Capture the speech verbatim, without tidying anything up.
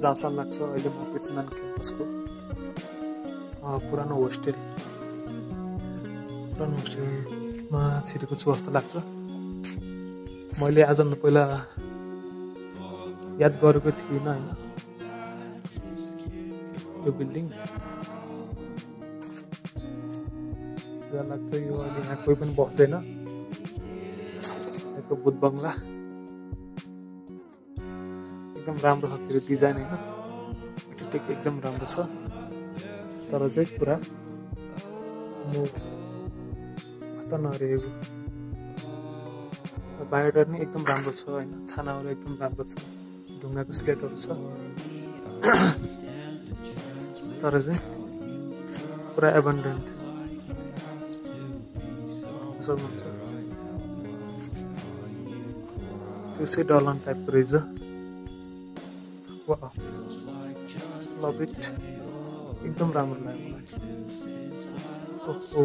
जहाँसम्म लाग्छ अहिले म पृथ्वीमान क्याम्पसको पुरानो होस्टेल पुरानो होस्टेलमा छिरेको छु जस्तो लाग्छ। मैले आजभन्दा पहिला याद गरेको थिइनँ होइन यो बिल्डिङ। पुरा लाग्छ यो अहिले यहाँ कोही पनि बस्दैन। यहाँको बुद्ध बङ्गला एकदम राम्रो खालको डिजाइन होइन, आर्किटेक्ट एकदम राम्रो छ। तर चाहिँ पुरा म कस्तो नरहेको बायोडाटा नि एकदम राम्रो छ होइन, छानाहरू एकदम राम्रो छ, ढुङ्गाको स्लेटहरू छ। तर चाहिँ पुरा एबन्डेन्ट सक्नुहुन्छ त्यो चाहिँ डलन टाइपको रहेछ। वाह लभ इट, एकदम राम्रो लाग्यो मलाई। ओहो